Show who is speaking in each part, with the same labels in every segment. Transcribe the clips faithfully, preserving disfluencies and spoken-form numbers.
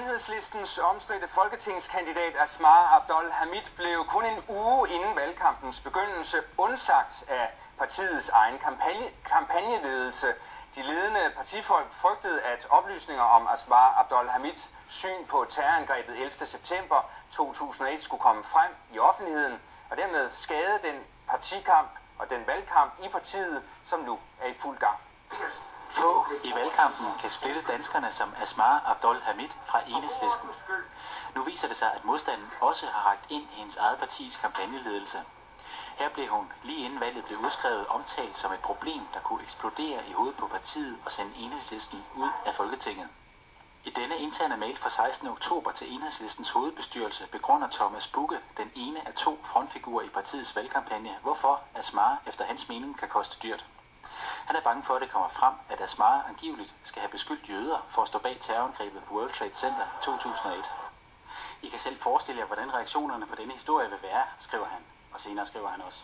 Speaker 1: Enhedslistens omstridte folketingskandidat Asmaa Abdol-Hamid blev kun en uge inden valgkampens begyndelse undsagt af partiets egen kampagne kampagneledelse. De ledende partifolk frygtede, at oplysninger om Asmaa Abdol-Hamids syn på terrorangrebet ellevte september to tusind og et skulle komme frem i offentligheden, og dermed skade den partikamp og den valgkamp i partiet, som nu er i fuld gang.
Speaker 2: Få i valgkampen kan splitte danskerne som Asmaa Abdol-Hamid fra Enhedslisten. Nu viser det sig, at modstanden også har rakt ind i hendes eget partis kampagneledelse. Her blev hun, lige inden valget blev udskrevet, omtalt som et problem, der kunne eksplodere i hovedet på partiet og sende Enhedslisten ud af Folketinget. I denne interne mail fra sekstende oktober til Enhedslistens hovedbestyrelse begrunder Thomas Bugge, den ene af to frontfigurer i partiets valgkampagne, hvorfor Asmaa efter hans mening kan koste dyrt. Han er bange for, at det kommer frem, at Asmaa angiveligt skal have beskyldt jøder for at stå bag terrorangrebet på World Trade Center i to tusind og et. I kan selv forestille jer, hvordan reaktionerne på denne historie vil være, skriver han, og senere skriver han også.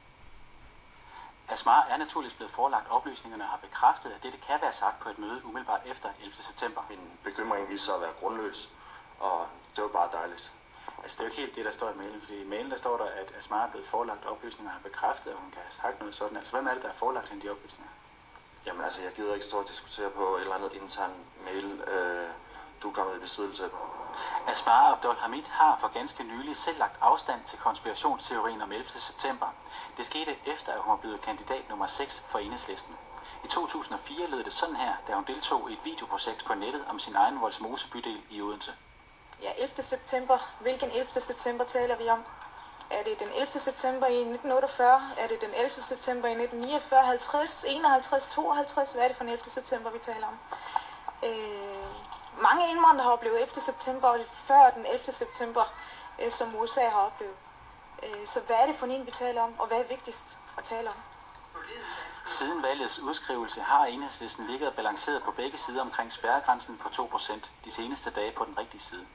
Speaker 2: Asmaa er naturligvis blevet forelagt oplysningerne og har bekræftet, at dette kan være sagt på et møde umiddelbart efter ellevte september.
Speaker 3: Min bekymring viser sig at være grundløs, og det var bare dejligt.
Speaker 2: Altså, det er jo ikke helt det, der står i mailen, fordi i mailen der står der, at Asmaa er blevet forelagt oplysninger og har bekræftet, at hun kan have sagt noget sådan. Altså, hvem er det, der har forelagt hende de oplysninger?
Speaker 3: Jamen altså, jeg gider ikke stå og diskutere på et eller andet intern mail, øh, du er kommet i besiddelse af.
Speaker 2: Asmaa Abdol-Hamid har for ganske nylig selv lagt afstand til konspirationsteorien om ellevte september. Det skete efter, at hun var blevet kandidat nummer seks for Enhedslisten. I to tusind og fire lød det sådan her, da hun deltog i et videoprojekt på nettet om sin egen Vollsmose bydel i Odense.
Speaker 4: Ja, ellevte september. Hvilken ellevte september taler vi om? Er det den ellevte september i nitten otteogfyrre? Er det den ellevte september i nitten niogfyrre, halvtreds, enoghalvtreds, tooghalvtreds? Hvad er det for en ellevte september, vi taler om? Øh, mange indvandrere har oplevet ellevte september, og før den ellevte september, øh, som U S A har oplevet. Øh, så hvad er det for en, vi taler om, og hvad er vigtigst at tale om?
Speaker 2: Siden valgets udskrivelse har Enhedslisten ligget og balanceret på begge sider omkring spærregrænsen på to procent de seneste dage på den rigtige side.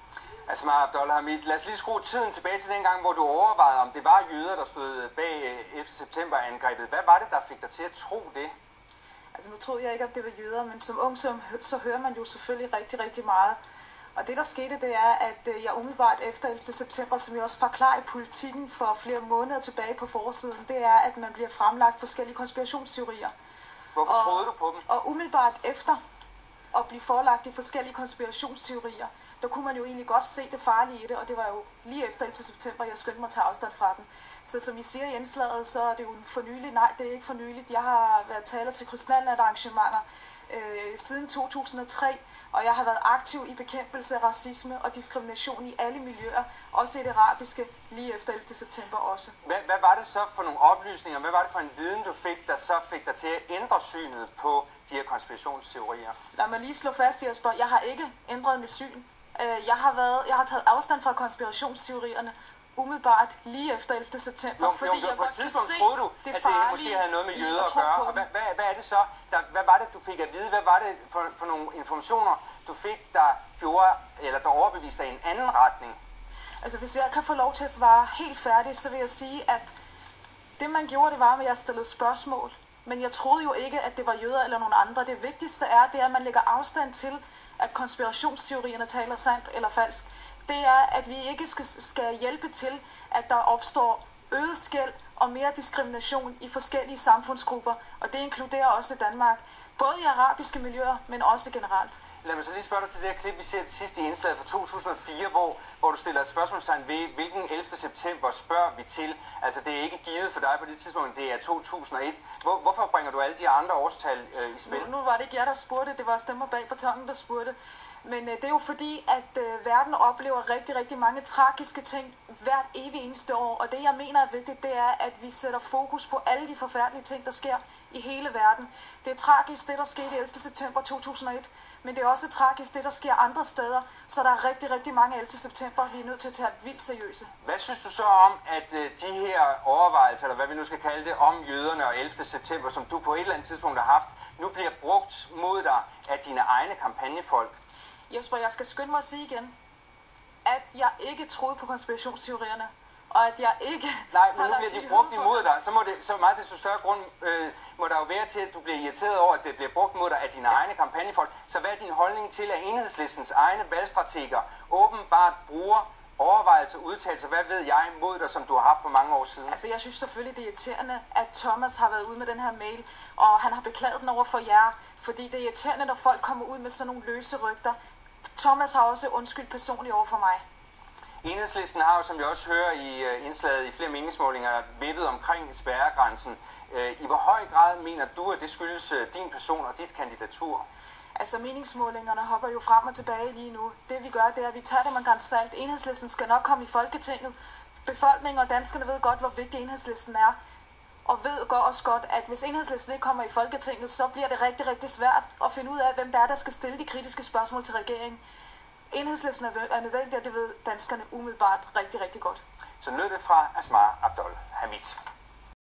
Speaker 1: Asmaa Abdol-Hamid, lad os lige skrue tiden tilbage til den gang, hvor du overvejede, om det var jøder, der stod bag ellevte september-angrebet. Hvad var det, der fik dig til at tro det?
Speaker 4: Altså nu troede jeg ikke, at det var jøder, men som ung så, så hører man jo selvfølgelig rigtig, rigtig meget. Og det, der skete, det er, at jeg umiddelbart efter ellevte september, som jeg også forklarer i Politikken for flere måneder tilbage på forsiden, det er, at man bliver fremlagt forskellige konspirationsteorier.
Speaker 1: Hvorfor
Speaker 4: og,
Speaker 1: troede du på dem?
Speaker 4: Og umiddelbart efter at blive forelagt de forskellige konspirationsteorier, der kunne man jo egentlig godt se det farlige i det, og det var jo lige efter ellevte september, jeg skyndte mig at tage afstand fra den. Så som I siger i indslaget, så er det jo for nyligt. Nej, det er ikke for nyligt. Jeg har været taler til krystalnat-arrangementer øh, siden to tusind og tre, og jeg har været aktiv i bekæmpelse af racisme og diskrimination i alle miljøer, også i det arabiske, lige efter ellevte september også.
Speaker 1: Hvad, hvad var det så for nogle oplysninger, hvad var det for en viden, du fik, der så fik dig til at ændre synet på de her konspirationsteorier?
Speaker 4: Lad mig lige slå fast, Jesper, jeg har ikke ændret mit syn. Jeg har, været, jeg har taget afstand fra konspirationsteorierne umiddelbart lige efter ellevte september,
Speaker 1: jo,
Speaker 4: fordi
Speaker 1: jo,
Speaker 4: jeg
Speaker 1: på
Speaker 4: godt kan se
Speaker 1: troede du,
Speaker 4: det
Speaker 1: at
Speaker 4: farlige
Speaker 1: det måske havde noget med jøder at
Speaker 4: tro
Speaker 1: gøre.
Speaker 4: på
Speaker 1: Og hvad, hvad, hvad er det så? Der, hvad var det, du fik at vide? Hvad var det for, for nogle informationer, du fik, der gjorde, eller der overbeviste dig i en anden retning?
Speaker 4: Altså, hvis jeg kan få lov til at svare helt færdigt, så vil jeg sige, at det man gjorde, det var, at jeg stillede spørgsmål. Men jeg troede jo ikke, at det var jøder eller nogen andre. Det vigtigste er, det er, at man lægger afstand til, at konspirationsteorierne taler sandt eller falsk. Det er, at vi ikke skal, skal hjælpe til, at der opstår øget skel og mere diskrimination i forskellige samfundsgrupper. Og det inkluderer også Danmark. Både i arabiske miljøer, men også generelt.
Speaker 1: Lad mig så lige spørge dig til det her klip, vi ser til sidst i indslaget fra to tusind og fire, hvor, hvor du stiller et spørgsmålstegn ved, hvilken ellevte september spørger vi til. Altså, det er ikke givet for dig på det tidspunkt, det er to tusind og et. Hvor, hvorfor bringer du alle de andre årstal øh, i spil?
Speaker 4: Nu, nu var det ikke jeg, der spurgte, det var stemmer bag betongen, der spurgte. Men øh, det er jo fordi, at øh, verden oplever rigtig, rigtig mange tragiske ting hvert evig eneste år. Og det, jeg mener er vigtigt, det er, at vi sætter fokus på alle de forfærdelige ting, der sker i hele verden. Det er tragisk, det der skete ellevte september to tusind og et. Men det er også tragisk, det der sker andre steder. Så der er rigtig, rigtig mange ellevte september, vi er nødt til at tage vildt seriøse.
Speaker 1: Hvad synes du så om, at øh, de her overvejelser, eller hvad vi nu skal kalde det, om jøderne og ellevte september, som du på et eller andet tidspunkt har haft, nu bliver brugt mod dig af dine egne kampagnefolk?
Speaker 4: Jesper, jeg skal skynde mig at sige igen, at jeg ikke troede på konspirationsteorierne. og at jeg ikke...
Speaker 1: Nej, men nu bliver de brugt imod dig, så må det så meget desto større grund øh, må der jo være til, at du bliver irriteret over, at det bliver brugt mod dig af dine egne kampagnefolk. Så hvad er din holdning til, at Enhedslistens egne valgstrateger åbenbart bruger overvejelser og udtalelser, hvad ved jeg, mod dig, som du har haft for mange år siden?
Speaker 4: Altså, jeg synes selvfølgelig, det er irriterende, at Thomas har været ude med den her mail, og han har beklaget den over for jer, fordi det er irriterende, når folk kommer ud med sådan nogle løse rygter. Thomas har også undskyldt personligt over for mig.
Speaker 1: Enhedslisten har jo, som jeg også hører i indslaget i flere meningsmålinger, vippet omkring spærregrænsen. I hvor høj grad mener du, at det skyldes din person og dit kandidatur?
Speaker 4: Altså, meningsmålingerne hopper jo frem og tilbage lige nu. Det vi gør, det er, at vi tager det med ganz salt. Enhedslisten skal nok komme i Folketinget. Befolkningen og danskerne ved godt, hvor vigtig Enhedslisten er. Og ved også godt, at hvis Enhedslisten ikke kommer i Folketinget, så bliver det rigtig, rigtig svært at finde ud af, hvem der er, der skal stille de kritiske spørgsmål til regeringen. Enhedslisten er nødvendig, og det ved danskerne umiddelbart rigtig, rigtig godt.
Speaker 1: Så lød det fra Asmaa Abdol-Hamid.